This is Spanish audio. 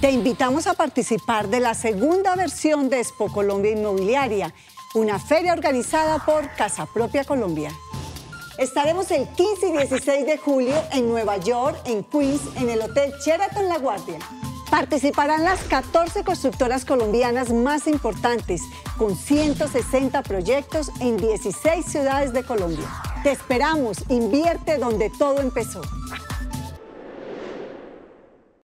Te invitamos a participar de la segunda versión de Expo Colombia Inmobiliaria, una feria organizada por Casa Propia Colombia. Estaremos el 15 y 16 de julio en Nueva York, en Queens, en el Hotel Sheraton La Guardia. Participarán las 14 constructoras colombianas más importantes, con 160 proyectos en 16 ciudades de Colombia. Te esperamos, invierte donde todo empezó.